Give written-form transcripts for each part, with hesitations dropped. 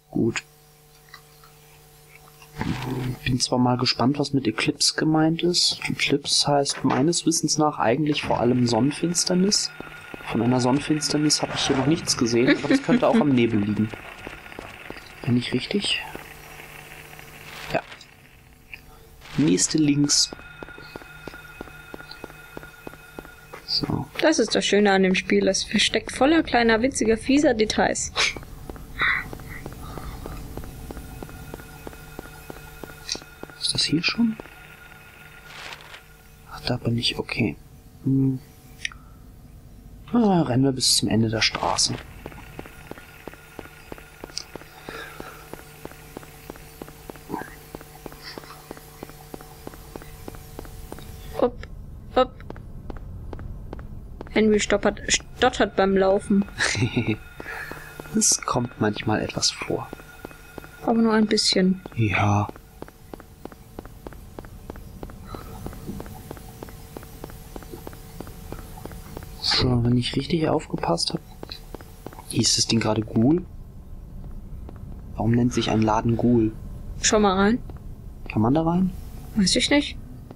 Gut. Bin zwar mal gespannt, was mit Eclipse gemeint ist. Eclipse heißt meines Wissens nach eigentlich vor allem Sonnenfinsternis. Von einer Sonnenfinsternis habe ich hier noch nichts gesehen, aber das könnte auch am Nebel liegen. Bin ich richtig? Ja. Nächste links. So. Das ist das Schöne an dem Spiel. Es versteckt voller kleiner, witziger, fieser Details. Ist das hier schon? Ach, da bin ich okay. Rennen wir bis zum Ende der Straße. Upp, upp. Henry stottert beim Laufen. Es kommt manchmal etwas vor. Aber nur ein bisschen. Ja. So, wenn ich richtig aufgepasst habe, hieß das Ding gerade Ghoul? Warum nennt sich ein Laden Ghoul? Schau mal rein. Kann man da rein? Weiß ich nicht.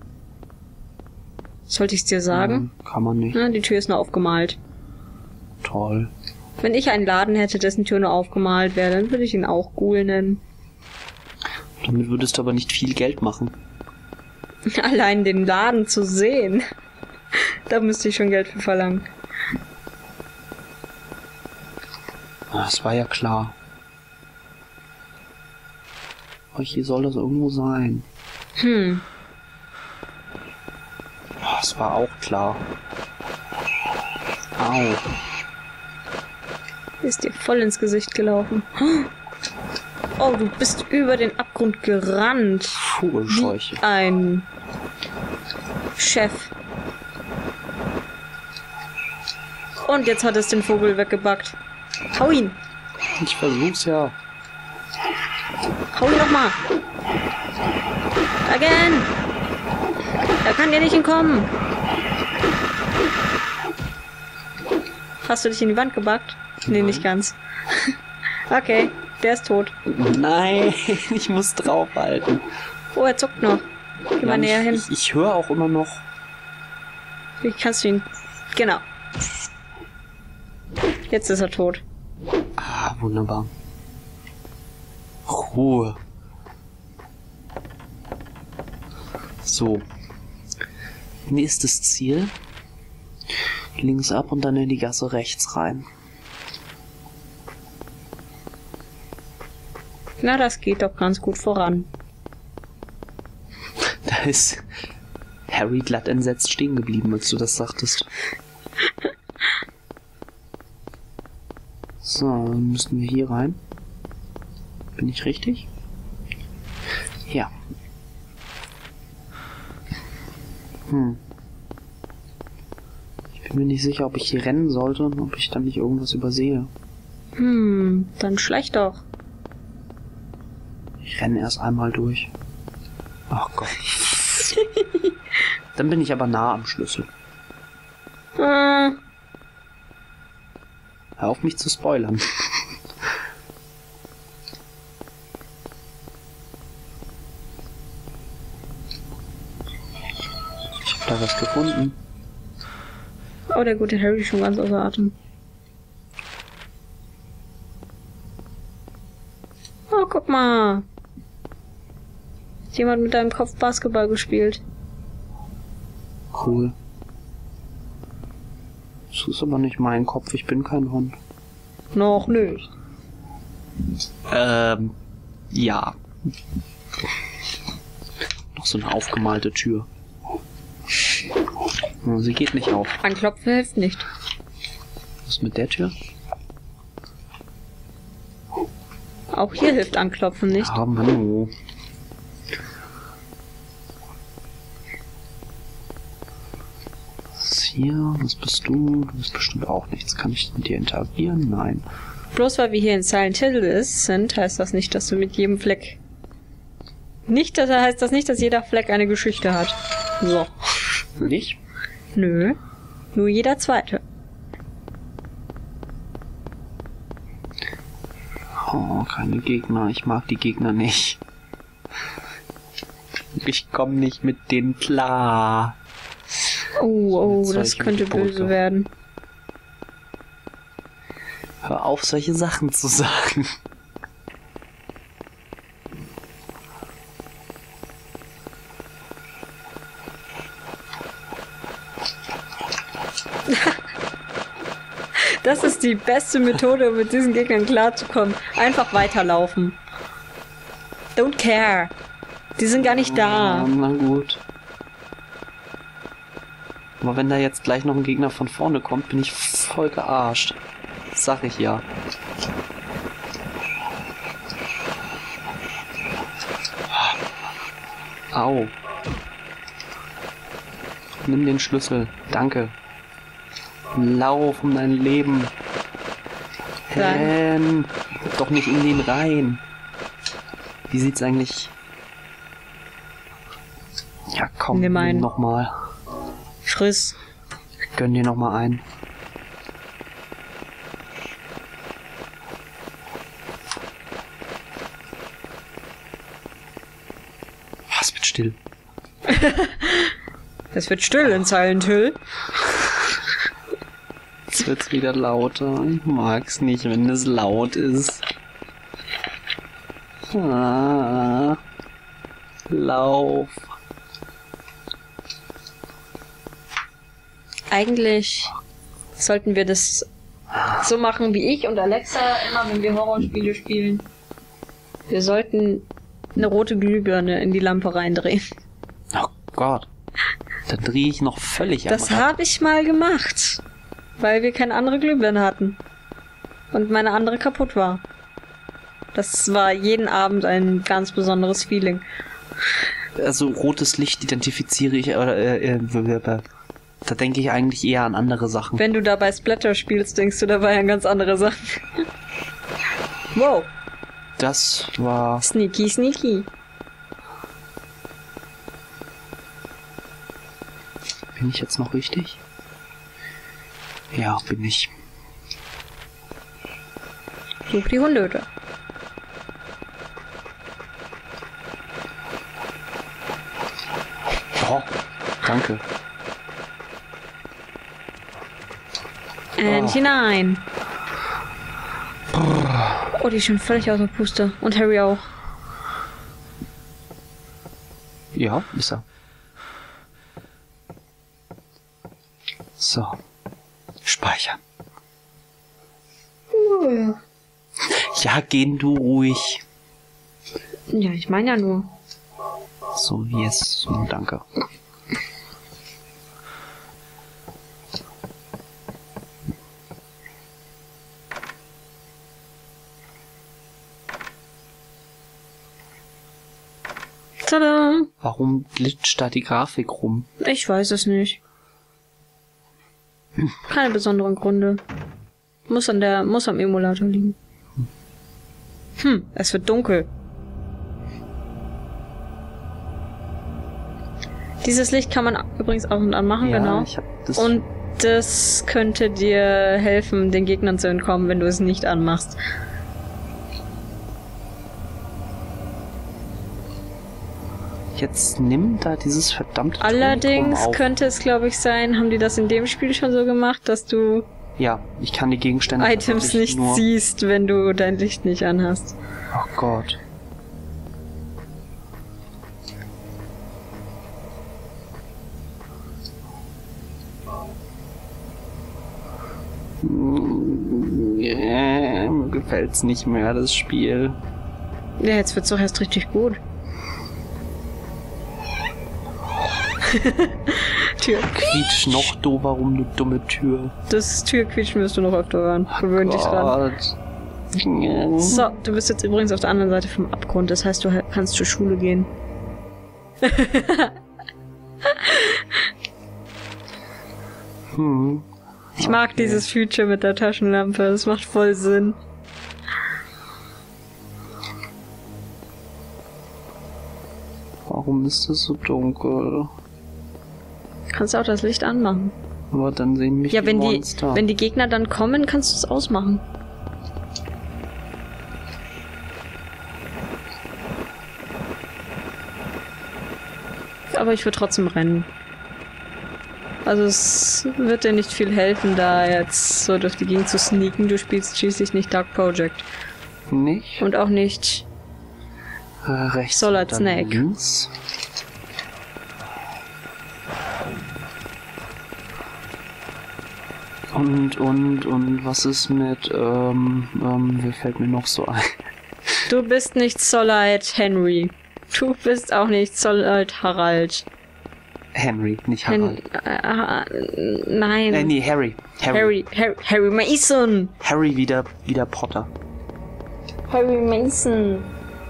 Sollte ich's dir sagen? Kann man nicht. Na, die Tür ist nur aufgemalt. Toll. Wenn ich einen Laden hätte, dessen Tür nur aufgemalt wäre, dann würde ich ihn auch Ghoul nennen. Damit würdest du aber nicht viel Geld machen. Allein den Laden zu sehen. Da müsste ich schon Geld für verlangen. Das war ja klar. Aber hier soll das irgendwo sein. Das war auch klar. Au. Ist dir voll ins Gesicht gelaufen. Oh, du bist über den Abgrund gerannt. Vogelscheuche. Wie ein Chef. Und jetzt hat es den Vogel weggebackt. Hau ihn! Ich versuch's ja. Hau ihn nochmal! Again! Er kann dir nicht entkommen! Hast du dich in die Wand gebackt? Nee, Nein. nicht ganz. Okay, der ist tot. Nein, ich muss draufhalten. Oh, er zuckt noch. Geh mal näher hin. Ich höre auch immer noch. Wie kannst du ihn... Genau. Jetzt ist er tot. Ah, wunderbar. Ruhe. So. Nächstes Ziel. Links ab und dann in die Gasse rechts rein. Na, das geht doch ganz gut voran. Da ist Harry glatt entsetzt stehen geblieben, als du das sagtest. So, dann müssten wir hier rein. Bin ich richtig? Ja. Ich bin mir nicht sicher, ob ich hier rennen sollte und ob ich dann nicht irgendwas übersehe. Dann schleich doch. Ich renne erst einmal durch. Ach Gott. Dann bin ich aber nah am Schlüssel. Hör auf, mich zu spoilern. Ich hab da was gefunden. Oh, der gute Harry ist schon ganz außer Atem. Oh, guck mal. Hat jemand mit deinem Kopf Basketball gespielt? Cool. Das ist aber nicht mein Kopf, ich bin kein Hund. Noch nicht. Ja. Noch so eine aufgemalte Tür. Oh, sie geht nicht auf. Anklopfen hilft nicht. Was ist mit der Tür? Auch hier hilft Anklopfen nicht. Ah, Mann. Was ist hier? Was bist du? Du bist bestimmt auch nichts. Kann ich mit dir interagieren? Nein. Bloß weil wir hier in Silent Hill sind, heißt das nicht, dass du mit jedem Fleck... Nicht, dass heißt das nicht, dass jeder Fleck eine Geschichte hat. So. Nicht? Nö. Nur jeder zweite. Oh, keine Gegner. Ich mag die Gegner nicht. Ich komme nicht mit denen klar. Oh, das könnte böse werden. Hör auf, solche Sachen zu sagen. Das ist die beste Methode, um mit diesen Gegnern klarzukommen. Einfach weiterlaufen. Don't care. Die sind gar nicht da. Na gut. Aber wenn da jetzt gleich noch ein Gegner von vorne kommt, bin ich voll gearscht. Das sag ich ja. Au. Nimm den Schlüssel. Lauf um dein Leben. Doch nicht in den rein. Wie sieht's eigentlich... Ja, komm, nimm nochmal. Friss. Gönn dir nochmal ein. Was wird still? Es wird still in Silent Hill. Jetzt wird's wieder lauter. Ich mag's nicht, wenn es laut ist. Ah, Lauf. Eigentlich sollten wir das so machen wie ich und Alexa immer, wenn wir Horrorspiele spielen. Wir sollten eine rote Glühbirne in die Lampe reindrehen. Oh Gott. Da drehe ich noch völlig am Das habe ich mal gemacht. Weil wir keine andere Glühbirne hatten. Und meine andere kaputt war. Das war jeden Abend ein ganz besonderes Feeling. Also rotes Licht identifiziere ich, da denke ich eigentlich eher an andere Sachen. Wenn du dabei Splatter spielst, denkst du dabei an ganz andere Sachen. Wow. Das war... Sneaky, sneaky. Bin ich jetzt noch richtig? Ja, bin ich. Such die Hundehütte. Oh, danke. Und hinein. Oh, die ist schon völlig außer Puste. Und Harry auch. Ja, ist er. So. Speichern. Oh, ja. Ja, gehen du ruhig. Ja, ich meine ja nur. So, yes. So, danke. Tada! Warum glitscht da die Grafik rum? Ich weiß es nicht. Keine besonderen Gründe. Muss am Emulator liegen. Es wird dunkel. Dieses Licht kann man übrigens auch und an machen, Ja, genau. ich hab das Und das könnte dir helfen, den Gegnern zu entkommen, wenn du es nicht anmachst. Jetzt nimm da dieses verdammte Allerdings Tonikum auf. könnte es, glaube ich, sein, haben die das in dem Spiel schon so gemacht, dass du Ja, ich kann die Gegenstände Items tatsächlich nicht siehst, wenn du dein Licht nicht anhast. Oh Gott. Mir gefällt's nicht mehr, das Spiel. Ja, jetzt wird's doch erst richtig gut. Tür. Quietsch noch, du, warum du dumme Tür. Das Türquietschen wirst du noch öfter hören. Gewöhn dich dran. So, du bist jetzt übrigens auf der anderen Seite vom Abgrund. Das heißt, du kannst zur Schule gehen. Ich mag dieses Feature mit der Taschenlampe. Das macht voll Sinn. Warum ist das so dunkel? Kannst du auch das Licht anmachen. Aber dann sehen mich Ja, die wenn Monster. wenn die Gegner dann kommen, kannst du es ausmachen. aber ich würde trotzdem rennen. Also es wird dir nicht viel helfen, da jetzt so durch die Gegend zu sneaken. Du spielst schließlich nicht Dark Project. Nicht? Und auch nicht rechts Solid oder Snake. links. Und was ist mit, wer fällt mir noch so ein? Du bist nicht Solid Henry. Du bist auch nicht Solid Harald. Henry, nicht Harald. Nein. Nee, Harry. Harry Mason. Harry wieder Potter. Harry Mason.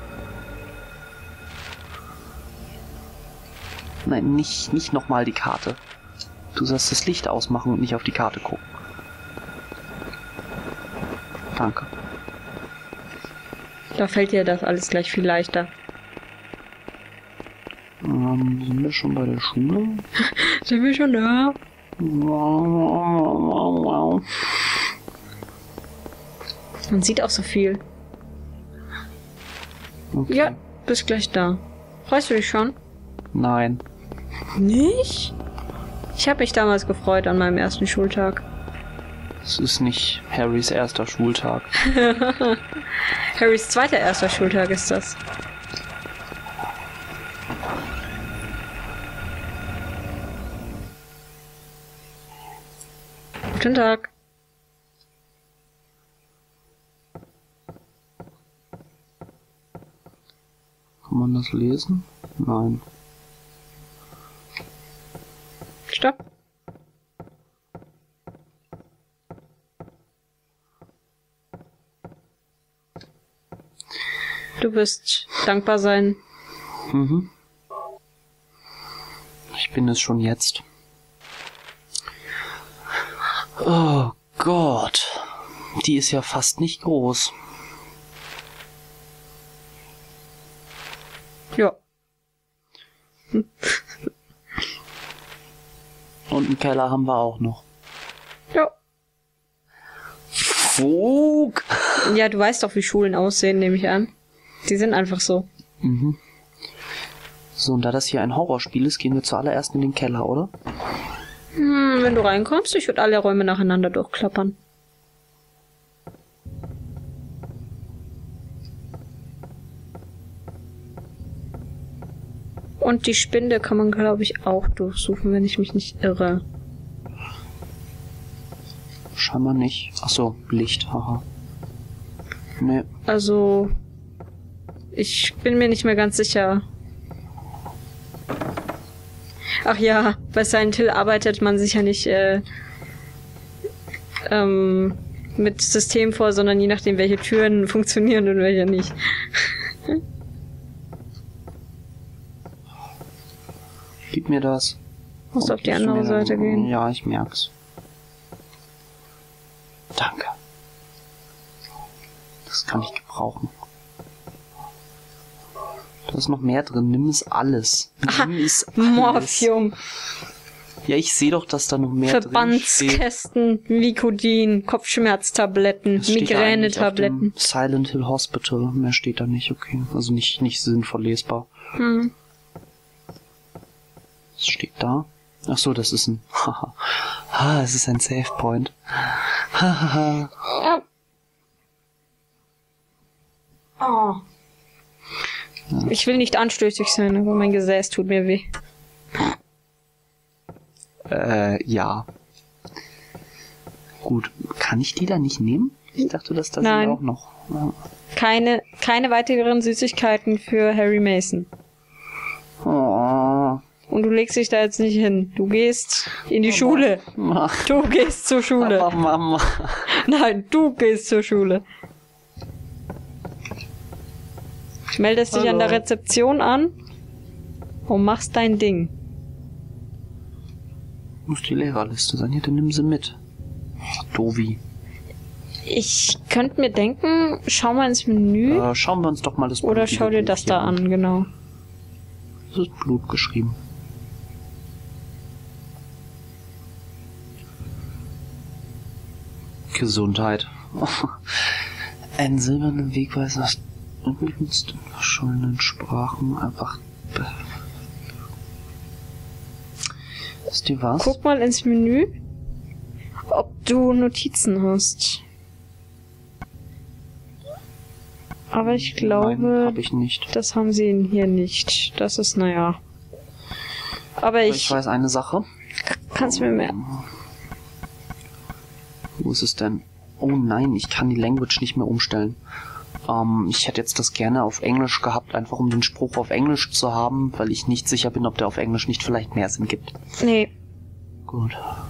Nein, nicht nochmal die Karte. Du sollst das Licht ausmachen und nicht auf die Karte gucken. Danke. Da fällt dir das alles gleich viel leichter. Sind wir schon bei der Schule? Sind wir schon da? Man sieht auch so viel. Okay. Ja, bist gleich da. Freust du dich schon? Nein. Nicht? Ich habe mich damals gefreut an meinem ersten Schultag. Es ist nicht Harrys erster Schultag. Harrys zweiter erster Schultag ist das. Guten Tag. Kann man das lesen? Nein. Stopp. Du wirst dankbar sein. Mhm. Ich bin es schon jetzt. Oh Gott. Die ist ja fast nicht groß. Ja. Und einen Keller haben wir auch noch. Ja. Fug! Ja, du weißt doch, wie Schulen aussehen, nehme ich an. Die sind einfach so. Mhm. So, und da das hier ein Horrorspiel ist, gehen wir zuallererst in den Keller, oder? Wenn du reinkommst, ich würde alle Räume nacheinander durchklappern. Und die Spinde kann man, glaube ich, auch durchsuchen, wenn ich mich nicht irre. Scheinbar nicht. Ach so, Licht, haha. Nee. Also, ich bin mir nicht mehr ganz sicher. Ach ja, bei Silent Hill arbeitet man sich ja nicht mit System vor, sondern je nachdem, welche Türen funktionieren und welche nicht. Gib mir das. Musst auf die andere Seite gehen. Ja, ich merk's. Danke. Das kann ich gebrauchen. Da ist noch mehr drin. Nimm es alles. Nimm es alles. Morphium. Ja, ich sehe doch, dass da noch mehr drin steht. Verbandskästen, Vicodin, Kopfschmerztabletten, Das steht da eigentlich auf dem Migränetabletten. Silent Hill Hospital. Mehr steht da nicht, okay. Also nicht sinnvoll lesbar. Was steht da? Ach so, das ist ein... es ist ein Save Point. Ja. Oh. Ich will nicht anstößig sein, aber mein Gesäß tut mir weh. Ja. Gut, kann ich die da nicht nehmen? Ich dachte, dass das Nein. auch noch... Ja. Keine weiteren Süßigkeiten für Harry Mason. Oh. Und du legst dich da jetzt nicht hin. Du gehst in die Schule. Du gehst zur Schule. Aber Mama. Nein, du gehst zur Schule. Meldest dich an der Rezeption an und machst dein Ding. Muss die Lehrerliste sein. Ja, dann nimm sie mit. Dovi. Ich könnte mir denken, schau mal ins Menü. Schauen wir uns doch mal das Oder blutige schau dir Buch das hier da an, genau. Das ist Blut geschrieben. Gesundheit. Ein silberner Wegweiser benutzt in verschollenen Sprachen einfach. Wisst ihr was? Guck mal ins Menü, ob du Notizen hast. Aber ich glaube, Nein, hab ich nicht. das haben sie hier nicht. Das ist, naja. Aber Ich weiß eine Sache. Kannst mir mehr. Wo ist es denn? Oh nein, ich kann die Language nicht mehr umstellen. Ich hätte jetzt das gerne auf Englisch gehabt, einfach um den Spruch auf Englisch zu haben, weil ich nicht sicher bin, ob der auf Englisch nicht vielleicht mehr Sinn gibt. Nee. Gut.